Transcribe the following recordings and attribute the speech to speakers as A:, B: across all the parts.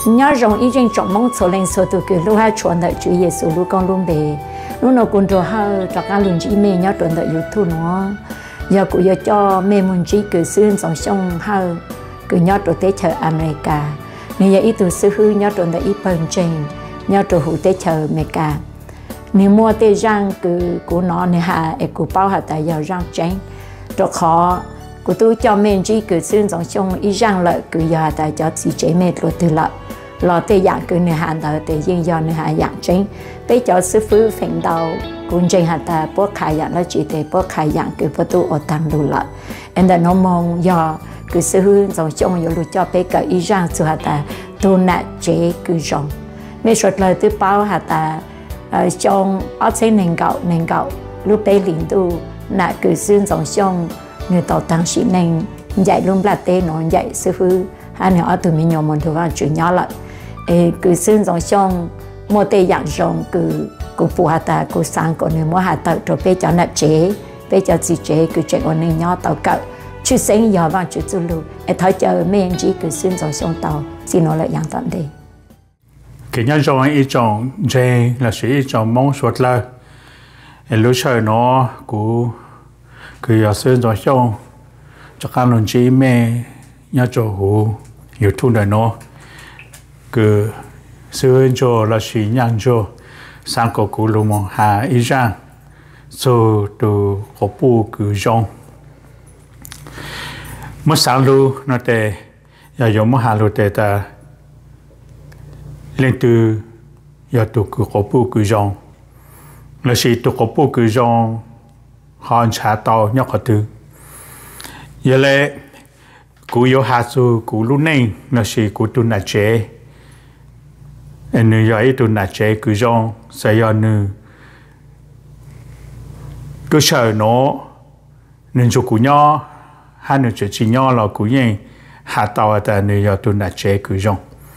A: nhớ rằng ý trên trọng mong số lên số từ cái lúc hai chuẩn đợi Chúa Giêsu lúc con luôn bề lúc nào cũng rồi hai cho các lần chỉ mẹ nhớ chuẩn đợi YouTube nó giờ cũng giờ cho mẹ muốn chỉ cứ xuyên dòng sông hai cứ nhớ rồi tới chờ America nên giờ ý từ xưa hư nhớ chuẩn đợi ý bận trình nhớ rồi hữu tới chờ America nếu mua tới răng cứ của nó này hà cũng bao hà tại giờ răng tránh rồi khó của tôi cho mình chỉ cứ xuyên dòng sông ý răng lợi cứ giờ tại cho chị chế mệt rồi từ lợi lo tê dạng cứ nửa hạn đầu tê riêng do nửa hạn dạng chính bây giờ sư phụ phèn đầu cũng chính hạt ta bớt khai dạng nó chỉ để bớt khai dạng cứ bắt đầu ở tăng đủ lợi em đã nói mong do cứ sư phụ dòng sông rồi cho bây giờ ý răng sự hạt ta tu nạp chế cứ rong mấy số lời tôi bảo hạt ta trong ở trên nền gạo lúc bây liền tu nạp cứ xuyên dòng sông người tàu tăng sĩ nên dạy luôn là tê nó dạy sư phụ hai người ở từ mình nhiều món thứ hai chuyện nhỏ lại cứ xuyên dòng sông mua tê dạng rong cứ phụ hạt ta cứ sang còn nếu mua hạt tàu rồi bây giờ nạp chế bây giờ chỉ chế cứ chuyện ở nên nhỏ tàu cỡ chú sinh giờ vào chú tu lu thấy chờ mình chỉ cứ xuyên dòng sông tàu xin nó lại dạng tận đi
B: cái nhân dòng ấy trong dây là sự trong mong suốt là lúc sau nó cũng cứ xuyên dòng sông cho các đồng chí mẹ nhớ cho hữu hiểu thu đời nó cứ xuyên cho là sự nhận cho sang cổ cũ lùm hà ý rằng rồi từ cổ bu cứ rong mất sáng lu nó tệ giờ giống mất hà lu tệ ta lên từ giờ từ cổ bu cứ rong là sự từ cổ bu cứ rong họ trả tàu nhóc họ từ giờ lẽ cú yêu hạt su cú lúc này nó sẽ cú tu nát chế anh nữ giờ tu nát chế cứ rong sẽ giờ nữ cứ sợ nó nên cho cú nhỏ hai nữ chỉ nhỏ là cú nhẹ hạt tàu ta nữ giờ tu nát chế cứ rong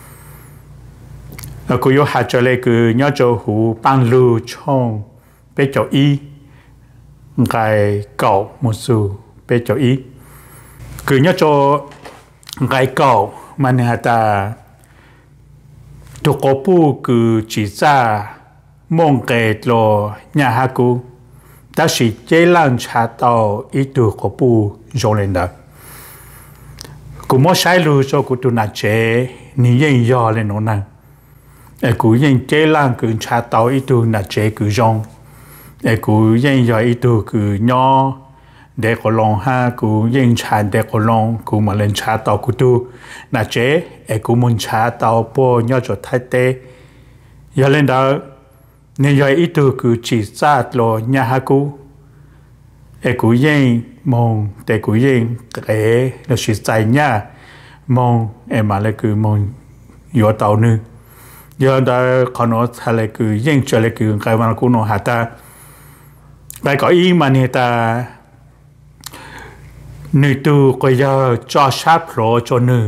B: cú yêu hạt cho lấy cứ nhỏ cho hú băng lưu trong bé cho y cái cậu một số bé cho y cứ nhớ cho cái cậu mà người ta thuộc cổ bu cứ chỉ ra mong cái lo nhà hát cũ đã chỉ chế lan trả tàu ít từ cổ bu rồi lên đó cũng mỗi sai lừa cho cụ tụi nó chế ní yên do lên nó nè cụ yên chế lan cứ trả tàu ít từ nó chế cứ rong cụ yên do ít từ cứ nhỏ để có lòng ha cũng yên chán để có lòng cũng mà lên trả tàu cũng tu nà chế cũng muốn trả tàu po nhau cho thái tê giờ lên đó nên giờ ít từ cứ chỉ ra lo nhà ha cũng yên mong để cũng yên cái nó chỉ chạy nhà mong mà lại cứ mong vô tàu nữa giờ đó còn nó thay lại cứ yên trở lại cứ cái mà cũng nó hạt ta cái có ý mà người ta nữ tu có giờ cho sát pro cho nữ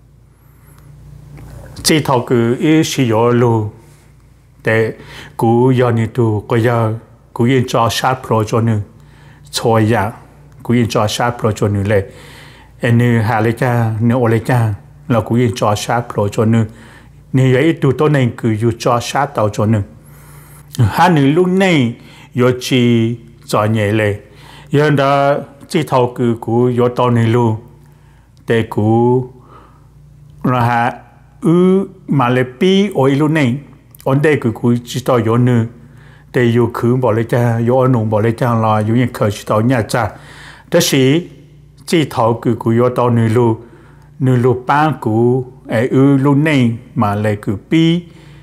B: chỉ thầu cứ ý sử dụng luôn để cú giờ nữ tu có giờ cú yên cho sát pro cho nữ thôi ya cú yên cho sát pro cho nữเลยnữ hà lấy cha nữ ô lấy cha là cú yên cho sát pro cho nữ nữ ấy tu tốt này cứ yêu cho sát tàu cho nữ hai nữ lúc này yêu chỉ cho nhẹเลยgiờ đó chỉ thầu cứ cú vô tàu này luôn để cú là mà lấy pi ở lúc này ở đây cứ cú chỉ tàu vô nữa để vô khử bỏ lấy cha vô ăn uống bỏ lấy cha là vô những khởi chỉ tàu nhà cha đó chỉ thầu cứ cú vô tàu này luôn nữa luôn bán cú ở lúc này mà lấy cứ pi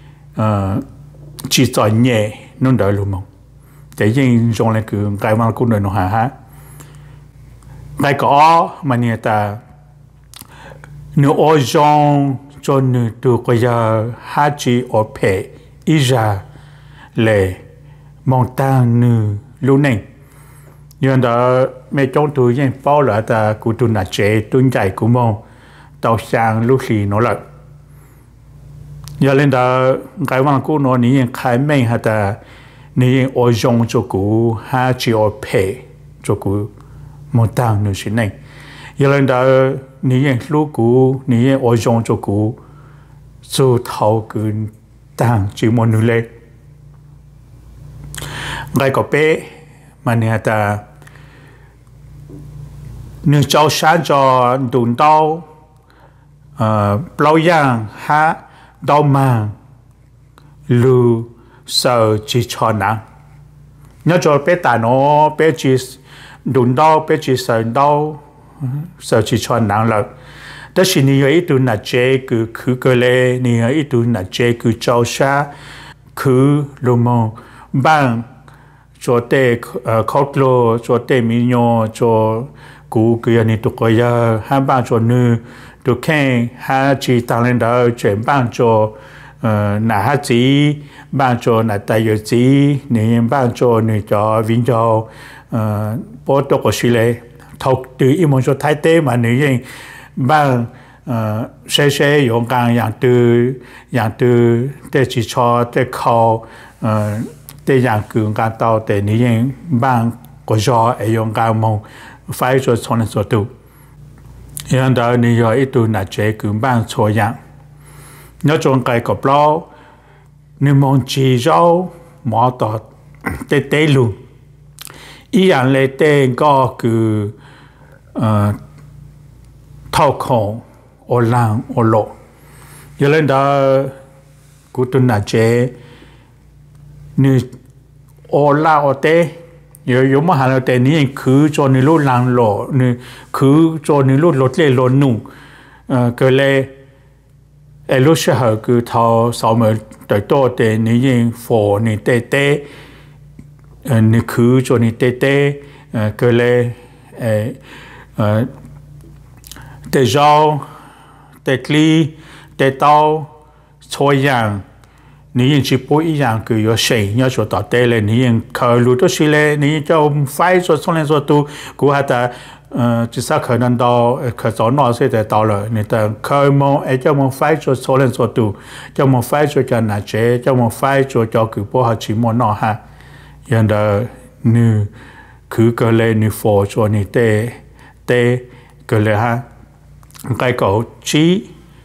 B: chỉ tàu nhẹ nó đỡ luôn mong để những trong này cứ cái mà cũng đỡ nó hả cái có mà người ta nếu ở trong cho người từ bây giờ hát chỉ ở phe ý ra lệ mong tăng nữ lúc này nhưng đó mấy trong tôi những bao là ta cụ tu nát chế tuân chạy của mong tàu sang lúc gì nó lại giờ lên đó cái mà cũng nói những khai minh hay ta những ở trong cho cụ hát chỉ ở phe cho cụ một tang nữa xin này, giờ lên đó những lúc cũ những ở trong cho cũ dù thầu cứ tàng chỉ một nụ lệ ngay có bé mà nè ta nương cháu sáng cho đùn đau bao yang ha đau màng lưu sợ chỉ cho nắng nhớ cho bé ta nó bé chỉ đùn đau bé chỉ sợ chỉ cho nắng là đó là nhiều ít tu nát chế cứ cái lệ nhiều ít tu nát chế cứ cháu sáng cứ lúc mà bằng cho tê khóc lô cho tê mi nhô cho cú cái này tụi coi ya hai bạn cho nữ tụi khen hai chị tăng lên đó chuyển bạn cho nà hai chị bạn cho nà tài giờ chị nên bạn cho nữ cho vinh cho bố tụi có xí lệ thọc từ im cho thái tế mà nữ yên bạn xe dùng càng dạng từ để chỉ cho để khâu để dạng cường càng tàu để nữ yên bạn có do ở dùng càng mong phải cho cho nên cho tu hiện tại nữ giờ ít tu nát chế cường bạn cho dạng nhớ trong cái cặp lo nữ mong chỉ rau mỏ tọt để tế luôn ý dạng lấy tên có cứ thao khổ ở làng ở lộ giờ lên đó cụ tu nát chế nữ ở la ở tế有么喊了的你去做你路浪路你去做你路落来路弄个嘞路时候个头上面最多的你用火你带带你去做你带带个嘞带肉带鸡带刀错样你用去播一样个有谁要做到对了，你用考虑都是嘞，你就快做从来做都，估下的至少可能到可早那些的到了，你的考么叫么快做从来做都，叫么快做叫哪些，叫么快做叫个播下去么那哈，然后你去个嘞你佛做你得个嘞哈，该搞起。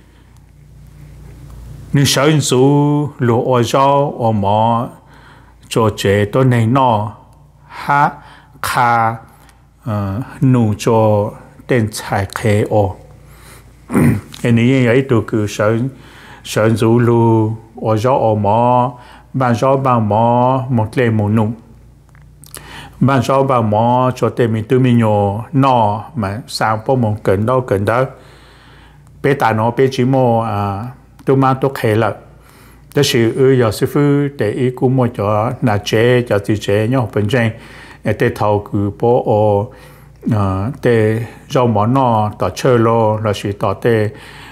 B: 你想做路外州我么做这都能拿哈卡努做电菜开哦，你也有一度个想做路外州我么办州办么莫类莫努，办州办么做对面对面有拿嘛上坡莫更到，别大拿别只么tôi mang tôi khai là đó là giờ sư phụ để ý cũng một chỗ là chế cho tự chế nhau bên trên để thầu cứ bộ để rau món nọ tỏ chơi lo là sự tỏ để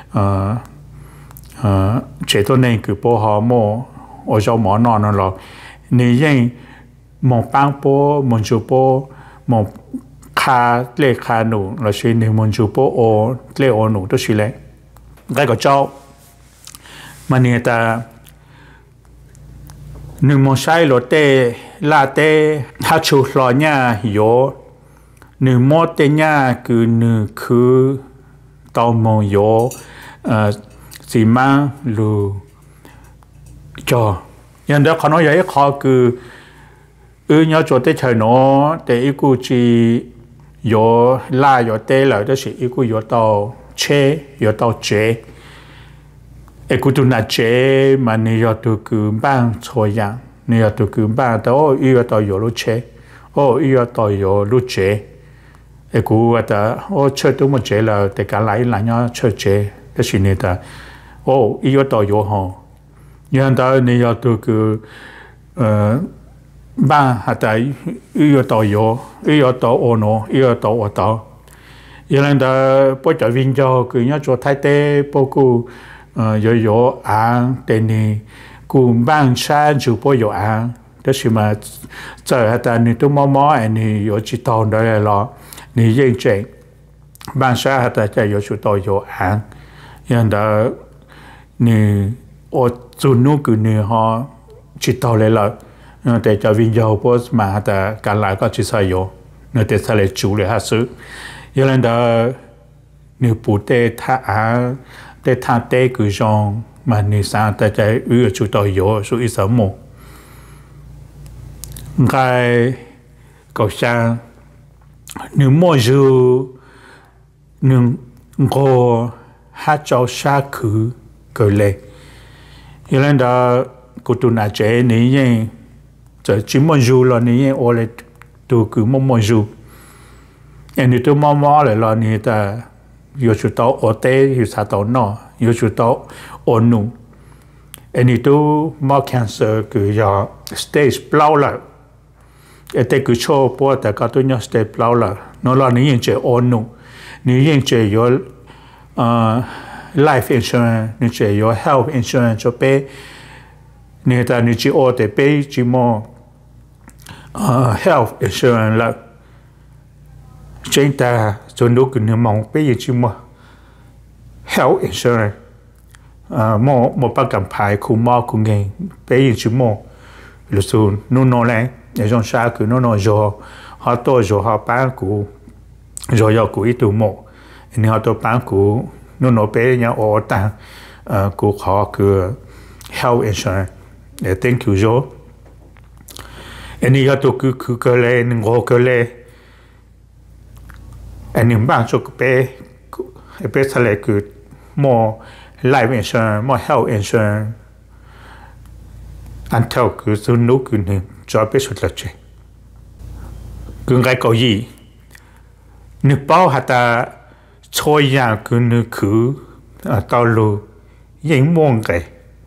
B: chế tôi nên cứ bộ họ mua ở rau món nọ là nếu như một bang bộ một chỗ bộ một lệ khá nụ là sự nếu một chỗ bộ lệ ở nụ đó là cái có cháu mà người ta nếu muốn sai lỗi tê là tê hát chụp lo nha yếu nếu muốn tê nha cứ nếu cứ tao mong yếu chỉ mang lù cho nhưng đó khó nói vậy khó cứ nhớ cho tê trời nó để ý cụ chỉ yếu là yếu tê là đó là ý cụ yếu tao chế yếu tao chế cụ tu nát chế mà nhiều tu cứ bang thôi dạng nhiều tu cứ bang đó yêu tao yêu lúc chế yêu tao yêu lúc chế cụ ta chơi tu một chế là để cả lại là nhau chơi chế cái gì này ta yêu tao yêu họ nhưng ta nhiều tu cứ bang hạt ta yêu tao ono yêu tao ở tao nhưng ta bây giờ vinh cho cứ nhớ cho thái tế bao cụ有安的呢，古板山就不有安，但是嘛，在那你都妈妈你有知道的了，你认真，板山那在有知道有安，然后你我做那个你哈知道了了，แต่จะวิญญาณพวกมาแต่การหลายก็จะใช่อยู่แต่ทะเลจูเลยฮะซื้อยังไงเด้อนี่ปูเตท่าอาเตท่าเตคือจง mà ni sang ta chạy ư chủ tàu yếu số ít sáu một cái cầu sang nếu mua dù nếu có hát cho xa khứ cờ lệ cho nên đó cô tu nà chế ní như giờ chỉ mua dù là ní như ô lệ tu cứ mua dù anh đi tu mua lại là ní ta yêu chủ tàu ở tây yêu sa tàu nọ yêu chủ tàu ở nung anh đi tu mua cancer cứ giờ stage bao lại ở đây cứ cho bố ta cả tôi nhớ stage bao lại nó là ní như chế ở nung ní như chế yêu life insurance ní chế yêu health insurance cho bé ní ta ní chỉ ở đây bé chỉ mua health insurance là chúng ta cho nó cứ nếu mong bây giờ chỉ mua health insurance một bao cảm phải cũng mua cũng nghe bây giờ chỉ mua lúc sau nó này để trong xã cứ nó rồi họ tôi rồi họ bán cũng rồi họ cũng ít tu mua nên họ tôi bán cũng nó bây giờ ở tăng cũng họ cứ health insurance để thank you rồi anh họ tôi cứ cái lên ngồi cái lên anh em bạn cho cái bé sẽ lại cứ mua life insurance, mua health insurance, anh theo cứ số nấu cứ nên cho bé xuất là chuyện. Cứ cái câu gì, nếu bao hạt ta chơi nhà cứ nếu cứ tao lu, những món cái,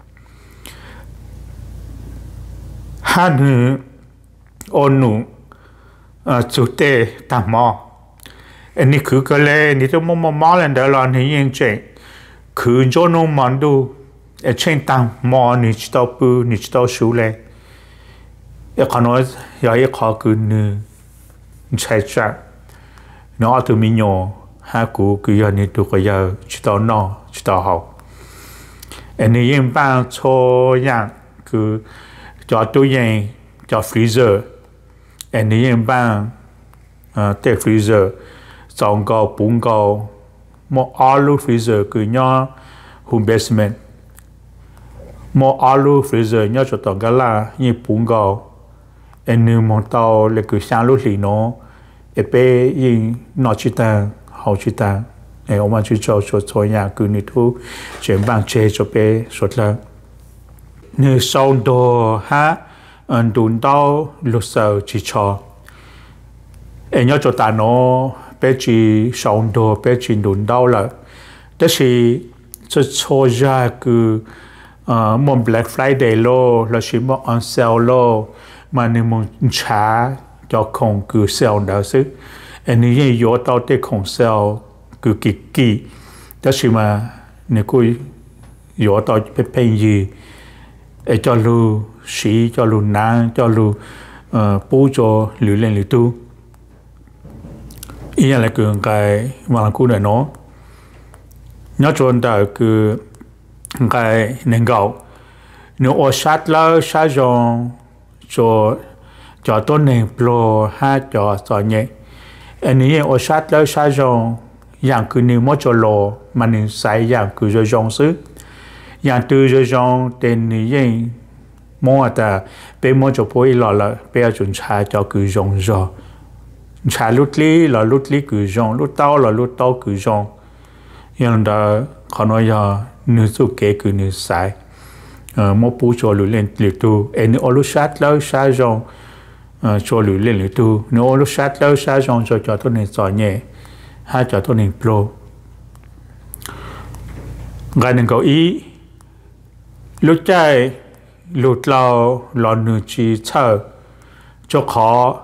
B: hắn nếu ôn nụ chủ đề tam mò anh đi cứ cái này đi tôi mua lên đó là những chuyện chuyện cứ cho nó mòn đồ ở trên tầng mò đi chỉ tao bự đi chỉ tao xíu lên cái con nói cái khó cứ nè chạy chạy nó từ mình nhỏ hai cụ cứ giờ đi tôi cái giờ chỉ tao nọ chỉ tao học anh đi những bạn cho dạng cứ cho tôi dạng cho freezer anh đi những bạn để freezer trong cầu bốn cầu một alu freezer cứ nhau home basement một alu freezer nhau cho toàn cái là như bốn cầu anh như một tàu là cứ sáng lúc thì nó ép bé như nó chỉ ta hậu chỉ ta em ông anh chỉ cho nhà cứ như thu chuyển bằng chế cho bé suốt là như sau đó ha anh đun tàu lúc sau chỉ cho em nhau cho ta nó bé chỉ sống đồ bé chỉ đun đau là đó là cho ra cứ một Black Friday lo là chỉ một on sale lo mà nếu muốn trả cho không cứ sale đó chứ anh ấy yếu tao để không sale cứ kỳ đó là mà nếu cô yếu tao phải gì cho lu sĩ cho lu nang cho lu bố cho lưỡi lên lưỡi tu ý là cường cái mà làm cụ này nó chọn ta cứ cái nền gạo nếu ở sát là sát dòng cho tôn nền pro ha cho nhẹ anh ấy ở sát là sát dòng dạng cứ nếu mất cho lò mà nên sai dạng cứ rồi dòng xứ dạng từ rồi dòng tên này mua ta bé mua cho bố lò là bé chuẩn trả cho cứ dòng rồi trả lút lý cứ dòng lút tao cứ dòng nhưng đó họ nói là nếu số kế cứ nếu sai một bố cho lưỡi lên lưỡi tu em nếu lút sát lâu sát dòng cho lưỡi lên lưỡi tu nếu lút sát lâu sát dòng cho tôi nên giỏi nhẹ hay cho tôi nên pro cái nên có ý lút chạy lút lao lò nửa chỉ chờ cho khó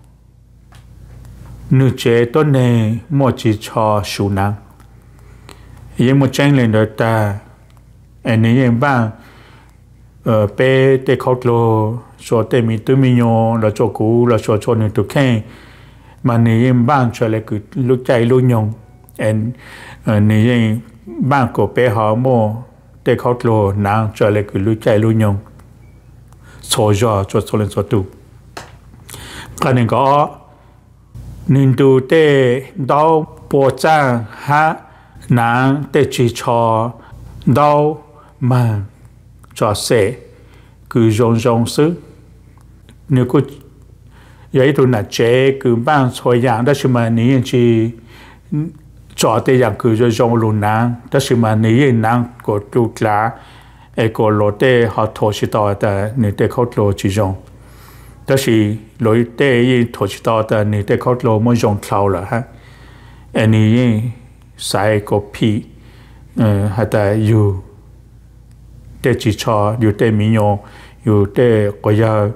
B: nữ chế tốt này một chỉ cho số năng, nhưng một tranh lên đó ta, anh ấy những bạn bé để khóc lo, cho để mình tự mình nhớ là cho cũ là cho những thứ khác, mà những bạn cho lại cứ lúc chạy lúc nhung, anh những bạn của bé họ mua để khóc lo năng cho lại cứ lúc chạy lúc nhung, cho lên cho tu, cái này có nên tu để đào bộ trang ha nàng để chỉ cho đào mà cho sẽ cứ rong sức nếu có vậy tôi là chế cứ ban xoay dạng đó là mà ní chỉ cho tới dạng cứ rong luôn nang đó là mà ní nang của tôi là có lối để họ thổi chỉ taoแต่ní đểเขาlối chỉ rong đó là lối để thổi chỉ taoแต่ní đểเขาlối mới rong thâu là ha anh ní sai có pi hay làอยู่để chỉ choอยู่đểมีโยอยู่để có giờ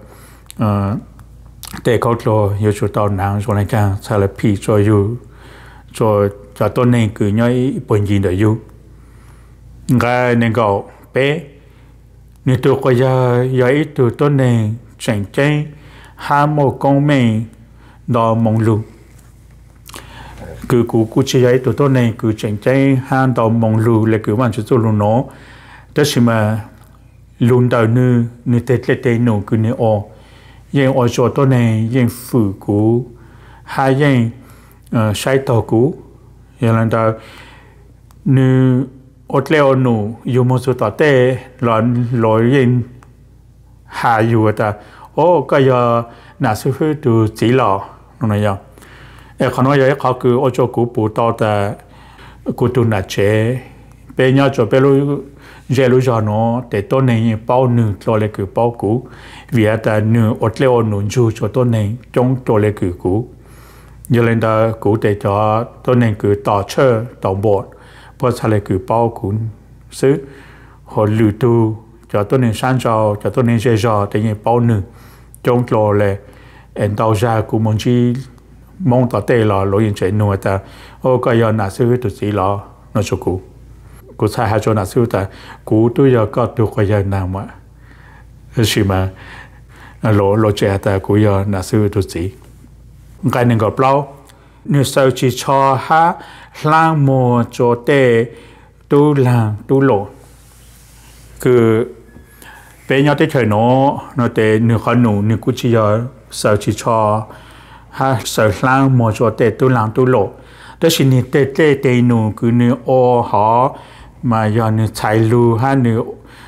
B: đểเขาloอยู่ชุดตอนนั้นส่วนในการสารพีจะอยู่จะต้นนี้คือย้อยปุ่นยินเดียวอยู่ก็ในก็เป๊ะในตัวก็ย้อยตัวต้นนี้เจ๋งเจ๋งห้ามโกงไม่ดอมองลุคือกูจะย้อยตัวต้นนี้คือเจ๋งเจ๋งห้ามดอมองลุเลยคือมันจะตัวลุนโนแต่ใช่ไหมลุนดาวนึเตเตหนูคือเนอยังอจตัวนี้ยังฝืนกูหายังใช้ต่อกูอย่างนั้นดาวนึอดเลี้ยวหนูอยู่มุสุต่อเตหลอนลอยยังหาอยู่แต่โอ้ก็ยังน่าซื้อดูสีหล่อนั่นยังขณะยังเขาคืออจกูปูต่อแต่กูตุนัดเชเป็นยอดจบไปรู้giờ lúc giờ nó để tôi này bao nửa cho lại cứ bao cũ vì ta nửa ớt leo nửa chu cho tôi này trong cho lại cứ cũ giờ lên ta cũ để cho tôi này cứ tỏ chơi tỏ bột bao giờ lại cứ bao cũ xứ họ lừa tu cho tôi này sang cho tôi này dễ dò để như bao nửa trong cho lại em tàu ra cũng muốn chi mong tỏ tê là lối yên chạy nửa ta ô cái giờ nào xứ tụi gì là nó cho cũกูใช้หาจนหนักสุดแต่กูตัวยังก็ตัวก็ยังนำว่าใช่ไหมโลเจแต่กูยังหนักสุดตัวสิการหนึ่งก็เปล่าเนื้อเสาจีชอฮะล่างโมโจเตตู้ล่างตู้โลคือเป็นยอดที่เฉยโน่เนื้อเตเนื้อขนุนเนื้อกุจิยอเสาจีชอฮะเสาล่างโมโจเตตู้ล่างตู้โลแต่สิ่งนี้เตหนูคือเนื้อโอหอmà giờ nữ chạy lưu ha nữ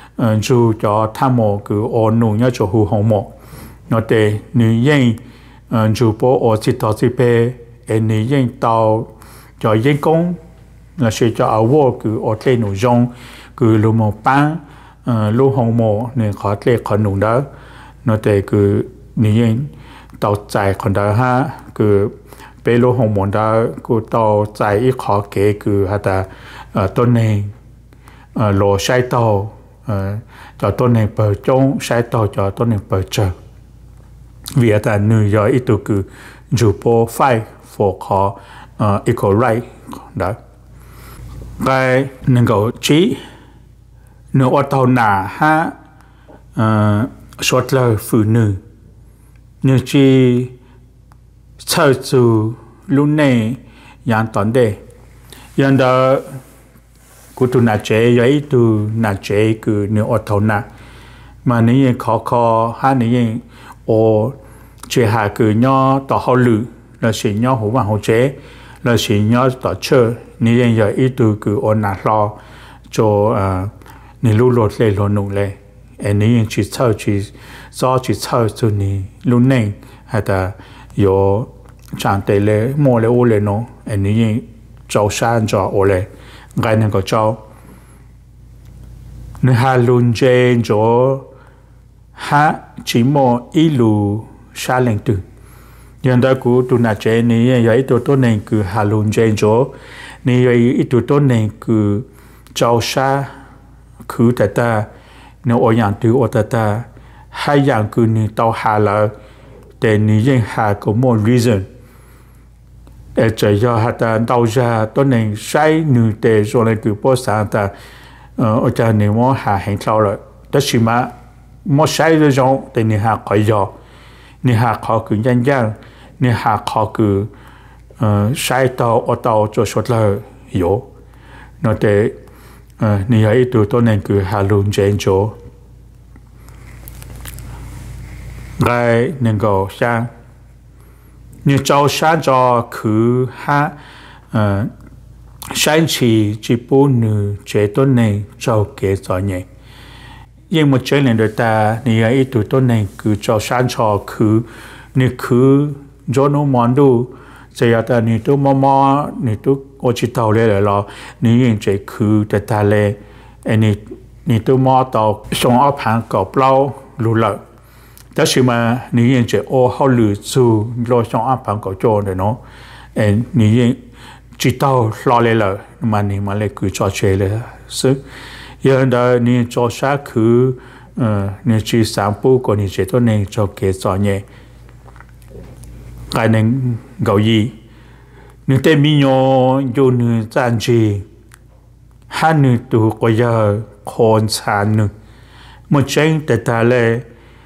B: chú cho tham mộ cứ ô nụ nhớ cho hù hồng mộ nó để nữ yên chú bố ô chỉ tỏ chỉ bê nữ yên tàu cho yên công là sẽ cho áo vô cứ ô tê nụ rong cứ lưu mộ bán lưu hồng mộ nữ khó tê khó nụ đó nó để cứ nữ yên tàu chạy còn đó ha cứ bê lưu hồng mộ đó cứ tàu chạy ít khó kế cứ ha ta tôn này lộ sai tàu cho tôi này bờ trống sai tàu cho tôi này bờ chờ vì tại New York ít tu cứ chủ bộ phải for khó equal right đó cái nên có chỉ nếu ở tàu nà ha suốt lời phụ nữ nếu chỉ chờ chú lúc này yang tận đề yang đóกูตัวนัดเจยัยตัวนัดเจคือเนื้ออดทนนะมานี่ยังขอฮะนี่ยังโอเจหาคือย่อต่อเขาลือแล้วสิ่งย่อหัววันหัวเจแล้วสิ่งย่อต่อเชื่อนี่ยังยัยตัวคือโอนัดรอโจนี่รู้รถเลยรถหนุ่มเลยอันนี้ยังจิตเช่าจิตซ้อจิตเช่าตัวนี้รุ่นหนึ่งให้แต่โยจางเตเลยโมเลยโอเลยเนาะอันนี้ยังเจ้าชานเจ้าโอเลยcái này có cho nơi hà luôn trên chỗ ha chỉ một ít lù xa lên từ nhưng đó cũng tụi nãy trên này vậy tụi tôi này cứ hà luôn trên chỗ này vậy tụi tôi này cứ cháu xa cứ ta nếu ở nhà từ ở ta hai dạng cứ này tao hà là để nàyยังhà có một reason để chạy cho hạt đào ra tôi nên sai nữ để rồi lại cứ bỏ sang ta ở trên này mua hà hành sau rồi đó chỉ mà mua sai rồi rồi để này hà khỏi giờ này hà khó cứ nhanh nhanh này hà khó cứ sai tàu ở tàu cho suốt lời hiểu nó để này ấy tôi nên cứ hà luôn trên chỗ cái nên go sang như cháu sáng cho cứ ha sáng chỉ bố nữ chế tốt này cho kế cho nhẹ nhưng một chế lên đời ta ni ấy tụi tốt này cứ cho sáng cho ni cứ cho nó món đồ chỉ là ta ni tu mò ni tu ở chỉ tàu lên rồi ni yên chế cứ ta lên ni tu mò tàu xong ở hàng cọp lâu lù lợ đó là mà ni yên chế ô hao lử dù lo xong ở hàng cọp cho này nó ni yên chỉ tàu lo lên rồi mà ni mà lại cứ cho chơi lên sức giờ đó ni cho sáng cứ ni chỉ sáng bố của ni chế tốt này cho kế cho nhẹ cái này gạo gì nếu tên mi nhỏ vô nữ gian gì hai nữ tụ có giờ con sản nữ một chân để ta lệ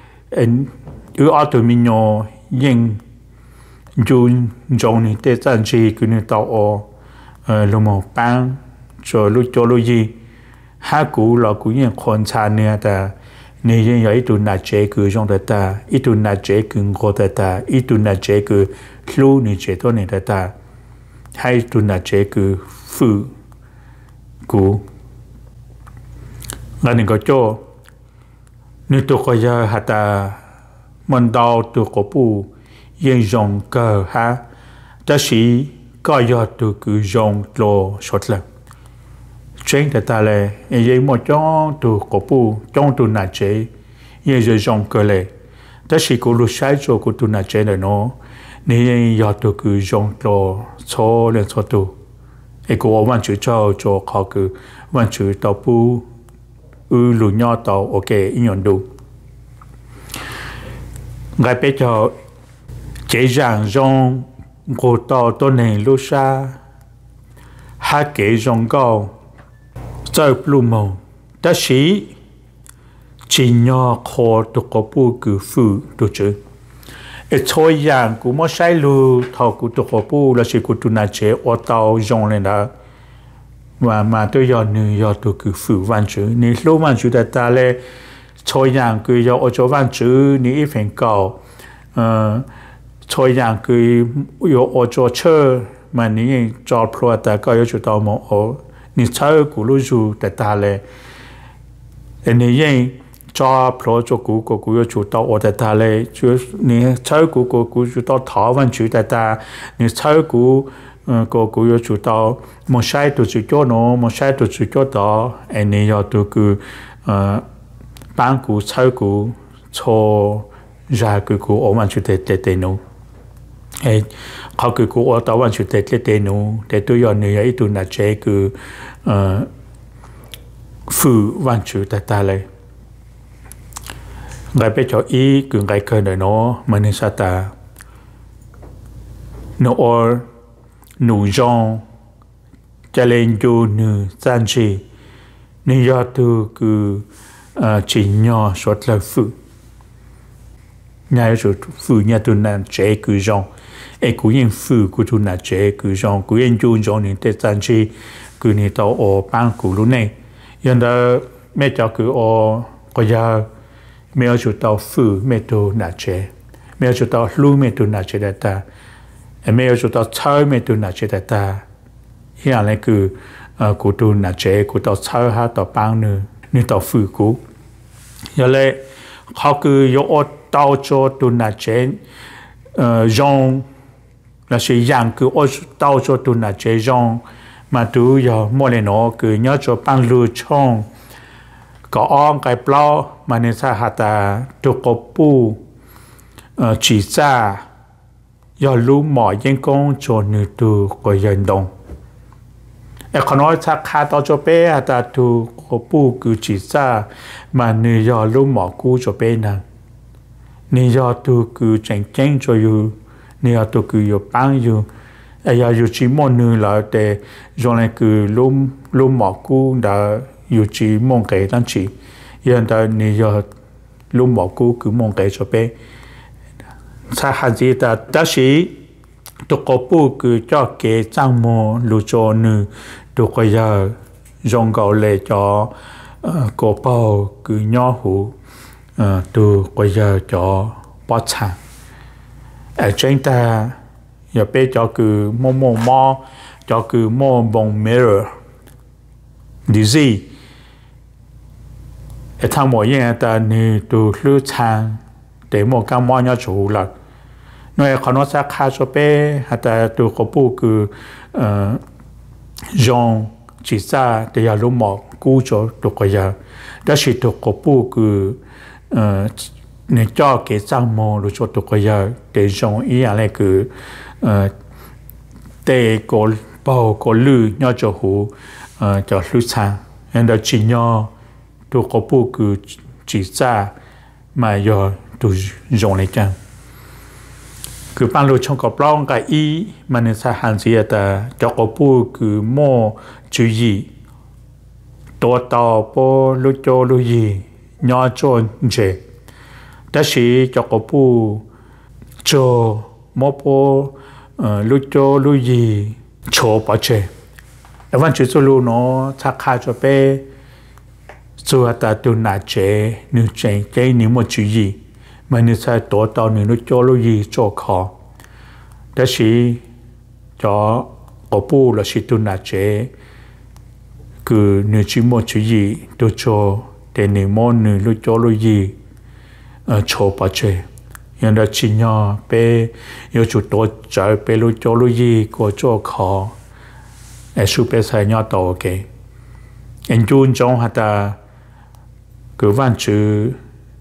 B: ở tụ mi nhỏ nhưng vô trong nữ tên gian gì cứ nữ tàu ở lúc một bang cho lúc gì hai cú là cú những con sản nữa ta nếu như vậy tụ nát chế cứ trong ta ít tụ nát chế cứ ngô ta ít tụ nát chế cứ lưu nữ chế tốt này ta hay tụ nát chế cứ phụ cú là những cái chỗ nếu tụ có giờ hạt ta mình đào tụ có bù yên dùng cờ ha ta chỉ có giờ tụ cứ dùng lo sốt lắm trên ta là vậy một trong tụ có bù trong tụ nát chế yên giờ dùng cờ lệ ta chỉ có lúc sai cho của tụ nát chế là nó nếu giờ tụ cứ dùng lo số lên số tụ cô vẫn chịu cho họ cứ vẫn chịu tàu bu lùi nhau tàu ok nhận đủ ngay bây giờ chế rằng trong cô tàu tôi này lúc xa hai cái trong cao chơi blue màu ta chỉ nhau khó tụ có bu cứ phụ tụ chứ thôi rằng cũng mất sai lù thầu của tụ khó bu là chỉ của tụ nát chế ở tàu trong lên đó mà tôi giờ nữ giờ tụ cứ phụ văn chữ nếu lúc văn chữ ta lệ thôi rằng cứ giờ ở chỗ văn chữ nếu ít phần cao thôi rằng cứ ở chỗ chơi mà nếu cho pro ta có ở chỗ tàu một ở nếu chơi của lúc dù ta lệ nếu cho pro cho cú chủ tàu ở ta lệ chứ nếu chơi cú chủ tàu thảo văn chữ ta nếu chơi cú chủ tàu một sai tổ chức cho nó một sai tổ chức cho đó anh ấy giờ tôi cứ bán cú chơi cú cho ra cú ở văn chữ tệ nó họ cú ở tàu văn chữ tệ nó để tôi giờ này ấy tôi là chế cứ phụ văn chữ ta lệ ngay bây giờ ý cứ ngay cơ đời nó mà nên sao ta nó ở nụ rong cho lên vô nữ gian gì nên do tôi cứ chỉ nhỏ suốt là phụ nhà rồi phụ nhà tôi làm chế cứ rong ấy cũng yên phụ của tôi làm chế cứ rong cũng yên vô rong những cái gian gì cứ như tao ở bang của lúc này hiện giờ mẹ cháu cứ ở có giờ mẹ ở chỗ tao phụ mẹ tôi làm chế mẹ ở chỗ tao lưu mẹ tôi làm chế ta mẹ ở chỗ tao chơi mẹ tôi làm chế ta hiện nay cứ của tôi làm chế của tao chơi ha tao bang nữa nên tao phụ của giờ này họ cứ có tao cho tôi làm chế rong là sự dạng cứ ở tao cho tôi làm chế rong mà tôi giờ mỗi lần nó cứ nhớ cho bang lưu chong có ông cái plau mà nên sao hạt ta tôi có pu chỉ ra giờ lúc mọi dân công cho nữ tu có dân đồng còn nói chắc khá to cho bé hạt ta tôi có pu cứ chỉ ra mà nữ giờ lúc mọi cú cho bé nè nữ giờ tôi cứ tranh cho you nữ giờ tôi cứ yo bang you giờ you chỉ muốn nữ là để rồi này cứ lúc mọi cú đã you chỉ mong cái đăng chỉ hiện tại nữ giờ lúc mọi cú cứ mong cái cho bé sa hạt gì ta chỉ tôi có bu cứ cho cái trang mô lưu cho nữ tôi có giờ dùng gạo lệ cho cổ bao cứ nhỏ hủ tôi có giờ cho bát chả ở trên ta giờ bé cho cứ mò cho cứ mô bông mirror đi gì ở thang mỗi nhà ta ni tu lưu trang để một cái món nhỏ chủ là nói khó nói sẽ khá cho bé hay ta tu có bu cứ dòng chỉ ra để giờ lúc một cú cho tu cái giờ đó là tu có bu cứ nên cho cái trang mô lúc cho tu cái giờ để dòng ý là cứ để có bao có lưu nhỏ cho hú cho lưu trang nên đó chỉ nhỏ tu có bu cứ chỉ ra mà giờ tu dùng lại chăng cứ ban đầu trong cái plong cái ý mà nên sẽ hạn chế ta cho có bu cứ mua chú ýตัวต่อปลุโจลุยีย่อโจนเจแต่สิจะก็ปูโจมอปลุโจลุยีโชปะเจแต่วันจุดลุเนาะถ้าขาจะไปส่วนแต่ตัวหน้าเจนึกเจนี่มันจุยีมันนี่ใช่ตัวต่อหนึ่งลุโจลุยีโจคอแต่สิจะก็ปูแล้วสิตัวหน้าเจcứ nửa chỉ một chữ gì tôi cho để nửa món nửa lúc cho lúc gì cho bao giờ hiện tại chỉ nhỏ bé yêu chuột tôi chơi bé lúc cho lúc gì có cho khó để số bé sai nhỏ to cái anh chun trong hạt ta cứ văn chữ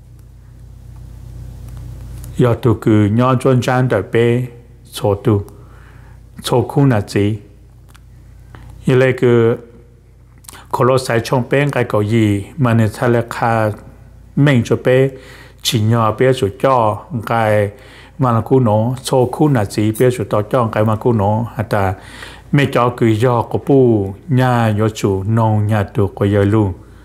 B: giờ tôi cứ nhỏ chun trang để bé cho tôi cho khu nào gì như vậy cứคนเราใส่ช่องเป็นไก่เกาหลีมันในทะเลคาเม่งจะเป็นชิญญาเป็นสุดจ่อไก่มาลกูโนโซคู่นาจีเป็นสุดต่อจ่อไก่มากูโนฮัตตาไม่จ่อคือยอกปูญาโยจูนงญาตุกยลู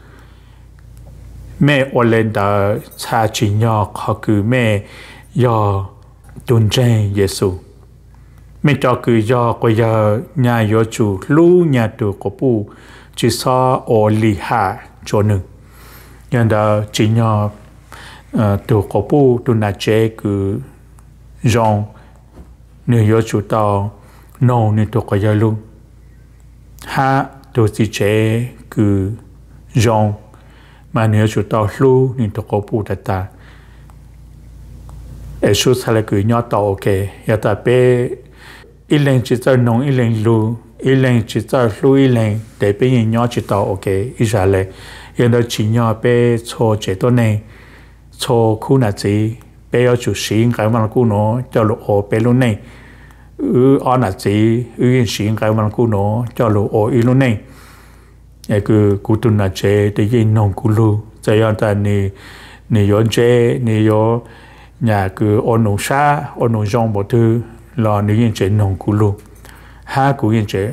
B: แม่โอเลนดาชาชิญญาเขาคือแม่ยอตุนเจเยซูไม่จ่อคือยอกยญาโยจูลูญาตุกปูchỉ so ở lì hạ chỗนึงยังđó chỉ nhỏ từ cổ bu từ nãy chế cứ rong nếu có chủ tàu nô nên tôi có giờ luôn hạ từ chỉ chế cứ rong mà nếu chủ tàu lu nên tôi có bu đặt ta ở số là cứ nhỏ tàu ok giờ ta bé ít lên chỉ cho nông ít lên lu ít lên chỉ cho lưu ít lên để bây giờ nhỏ chỉ tao ok ít ra lại hiện tại chỉ nhỏ bé cho chế độ này cho khu nào gì bé ở chủ sĩ cái mà khu nó cho lũ ở bé luôn này ở nào gì yên sĩ cái mà khu nó cho lũ ở ít luôn này cứ cụ tuần nào chế để yên nông cụ lưu giờ hiện tại này yon chế này yon nhà cứ ở nông sa ở nông rong bộ thứ là này yên chế nông cụ lưu ha của yên chế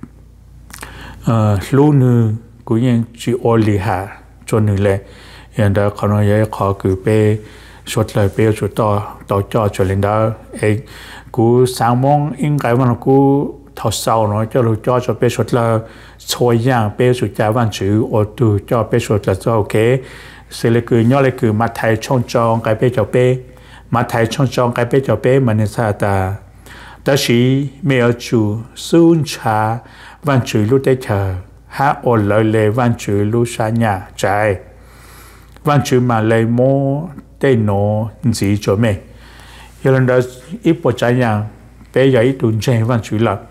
B: lúc nữa của yên chỉ ô lì hạ cho nên là hiện tại họ nói vậy họ cứ bé xuất lời bé xuất to cho lên đó ấy cú sáng mong in cái mà cú thọ sau nó cho bé xuất là xoay giang bé xuất trả văn chữ ô từ cho bé xuất là cho ok sẽ là cứ nhớ là cứ mặt thầy trong cái bé cho bé mặt thầy trong cái bé cho bé mà nên sao ta đó là mẹ chủ xuân trà văn chữ lúc đấy chờ ha ổn lợi lệ văn chữ lúc xa nhà trái văn chữ mà lấy mô tên nó gì cho mẹ giờ lần đó ít bộ trái nhà bé giờ ít tuần chơi văn chữ là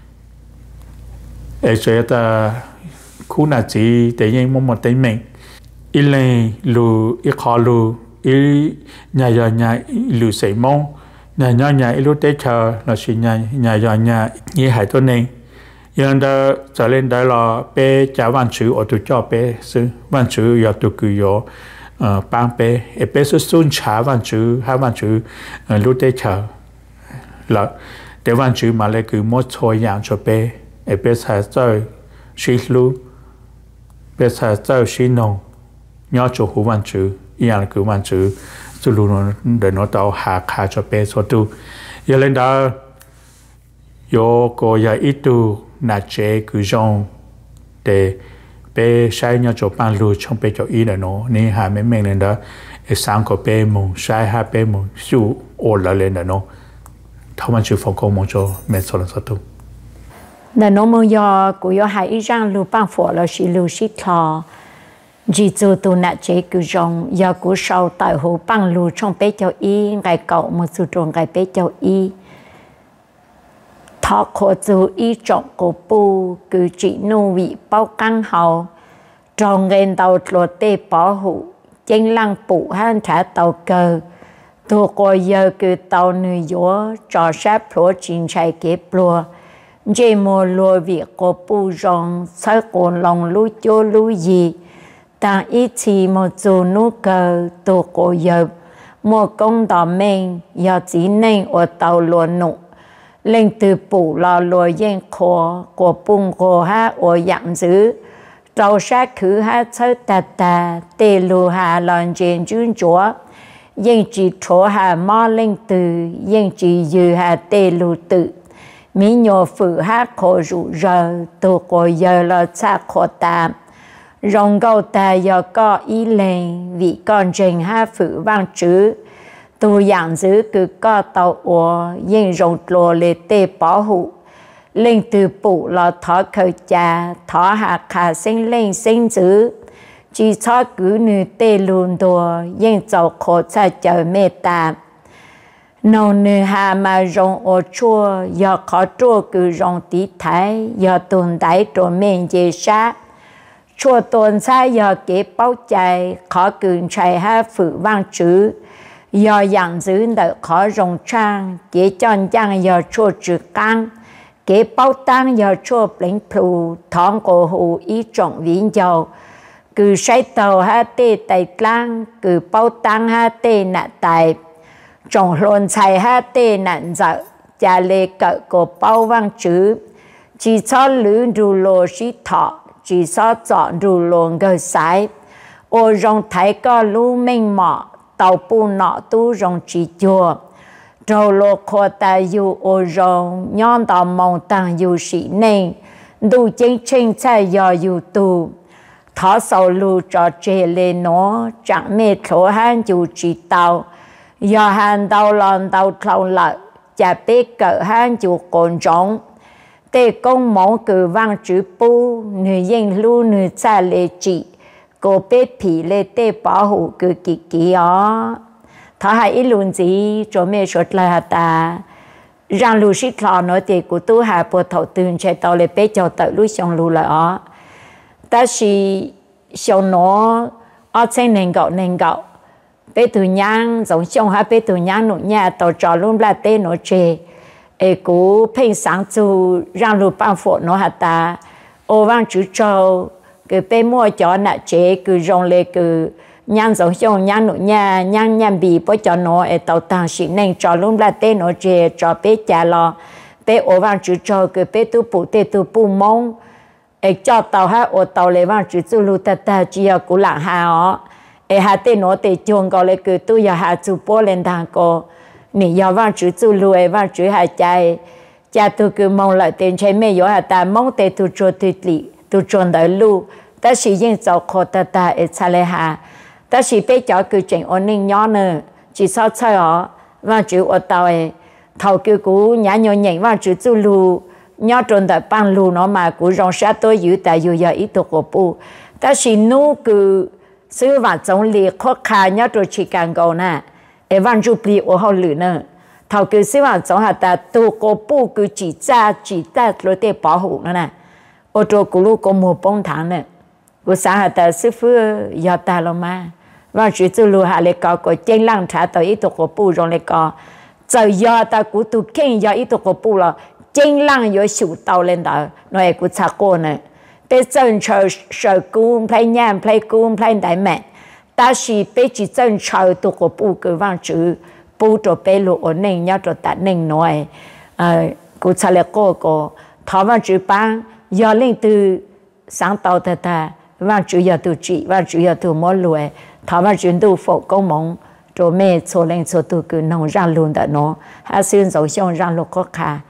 B: để cho ta khu nào gì để như một tên mình ít lên lu ít khó lu ít nhà lu sấy mông nhà lúc đấy chờ là chỉ nhà như hải tuần này giờ đó trở lên đó là bé trả văn chữ ở tụi cho bé sư văn chữ giờ tụi cứ có ban bé bé sư xuân trả văn chữ hai văn chữ lúc đấy chờ là để văn chữ mà lại cứ một số dạng cho bé bé sẽ chơi xí lu bé sẽ chơi xí nông nhớ cho hữu văn chữ là cứ văn chữ cho luôn để nó tao hạ khá cho bé số tu giờ lên đó yo có giờ ít tu nãy chế cứ rong để bé sai nhau cho ban lưu trong bé cho ý là nó nên hà mấy mình lên đó sáng có bé mông sai hai bé mông siêu ổn là lên là nó thâu văn chữ phòng công mong cho mẹ số là số tu
A: là nó mới do của do hai răng lưu băng phổ là chỉ lưu xít thò chỉ cho tôi nãy chế cứ rong do của sau tại hồ băng lưu trong bé cho y ngày cậu một số trường ngày bé cho y thọ khổ chú y trọng của bu cứ chỉ nô vị bao căng hậu trong ngày tàu lúa tê bỏ hụ trên lăng phụ han trả tàu cờ tôi coi giờ cứ tàu nữ gió trò sát lúa chín chạy kẹp lúa chỉ một lúa việc của bu rong sai còn lòng lúa cho lúa gì ta ít chỉ một số nô cờ tôi coi giờ một công đỏ mình giờ chỉ nên ở tàu lúa nụ lên từ phủ lò lùa yên khó của bùng của ha ở dạng dữ trâu sát khứ ha sơ tà tà tê lù hà lòn trên chuyên chúa yên chỉ chỗ hà mò lên từ yên chỉ dư hà tê lù tự mỹ nhô phử ha khổ rủ rờ tổ cổ giờ là xa khổ tạm rong gâu ta giờ có ý lên vì con trình ha phử vang chữ tu dạng giữ cứ có tàu ủa yên rộng lùa lê tê bỏ hụ lên từ bụ là thọ khởi trà thọ hạ khả sinh lên sinh giữ chỉ cho cứ nữ tê luôn đùa yên dầu khổ cha chờ mê tà nâu nữ hà mà rộng ổ chua do khó chua cứ rộng tí thái do tồn đáy trổ mê dê sát chua tồn xa do kế bao chạy khó cứ chạy ha phử vang chữ do dạng giữ đợi khó rộng trang kế chọn trang do chua trừ căng kế bao tăng do chua bánh phù thong cổ hù ý trọng vĩnh dầu cứ say tàu ha tê tài lang cứ bao tăng ha tê nạ tài trọng lồn chạy ha tê nạn dợ chà lê cỡ cổ bao vang chữ chỉ cho lứ rù lô sĩ thọ chỉ cho chọn rù lô ngờ sái ô rong thái có lưu minh mọ tàu bu nọ tu rong chỉ chùa rồi lô khô ta yu ô rong nhon tàu mong tăng yu sĩ nên đủ chính chính chạy do yu tu thọ sầu lưu cho trẻ lên nó chẳng mê thổ han yu chỉ tàu do han tàu lon tàu thâu lợi chả biết cỡ han yu còn trống tê công mẫu cử vang chữ bu nữ yên lưu nữ cha lê chỉ cô biết phỉ lê tê bảo hộ cứ kỳ kỳ ó thọ hai ít luôn gì cho mẹ sốt là ta rằng lưu sĩ thọ nói thì của tôi hà bộ thọตื่น chạy tàu lê bé cho tự lưu xong lưu là ó ta chỉ xong nó ở trên nền gạo bé từ nhang giống xong ha bé từ nhang nụ nhà tàu trò luôn là tê nó chê cú phê sáng chú rằng lưu bao phụ nó hà ta ô vang chữ trâu cứ bé mua cho nè chế cứ rong lê cứ nhang giống xong nhang nụ nhà nhang nhang bì bó cho nó tàu tăng sĩ nên cho luôn là tê nó chế cho bé chả lo bé ô vang chữ trâu cứ bé tu bù tê tu bù mông cho tàu ha ô tàu lê vang chữ chú lưu ta ta chỉ ở cú lạng hà ó hà tê nó tê chuông có lê cứ tu giờ hà chú bó lên thang cô nị giờ vang chữ chú lưu vang chữ hà chạy cha tu cứ mong lại tiền chơi mẹ yếu hà ta mong tê tu cho tu lì tu chọn đời lưu ta chỉ riêng cho khó ta xa lê hà ta chỉ biết cho cứ chuyện ổn định nhỏ nữa chỉ sao chơi ó và chữ ở tàu thầu cứ cú nhá nhỏ nhảy và chữ chú lưu nhỏ tròn đời bằng lưu nó mà cú rong sát tôi giữ tại dù giờ ít thuộc của bu ta chỉ nu cứ xứ và giống liệt khó khăn nhỏ rồi chỉ càng cầu nè văn chụp liệt ở hậu lửa nữa thầu cứ xứ và giống hà ta tu của bu cứ chỉ ra rồi để bảo hộ nữa nè ô tô cú lu có một bông tháng nữa cú sáng hà ta sư phụ giờ ta lo mà và chỉ chú lu hà lệ có trên lăng trả tới ít thuộc của bu rồi lệ có giờ giờ ta cú tu kinh giờ ít thuộc của bu là trên lăng có sụt tàu lên đó nói cú trả cô nữa để chân chờ cú play nhang play cú play đại mẹ ta chỉ bé chỉ chân chờ thuộc của bu cứ vang chữ bu cho bé lu ở nên nhớ cho ta nên nói cú trả lệ cô thọ vang chữ bang giờ lên từ sáng tàu ta và chủ yếu từ chỉ và chủ yếu từ mỗi lúa thọ và chuyển từ phụ công mong rồi mẹ cho lên cho từ cứ nông ra luôn đó nó hay xuyên dấu xong ra lúc có khá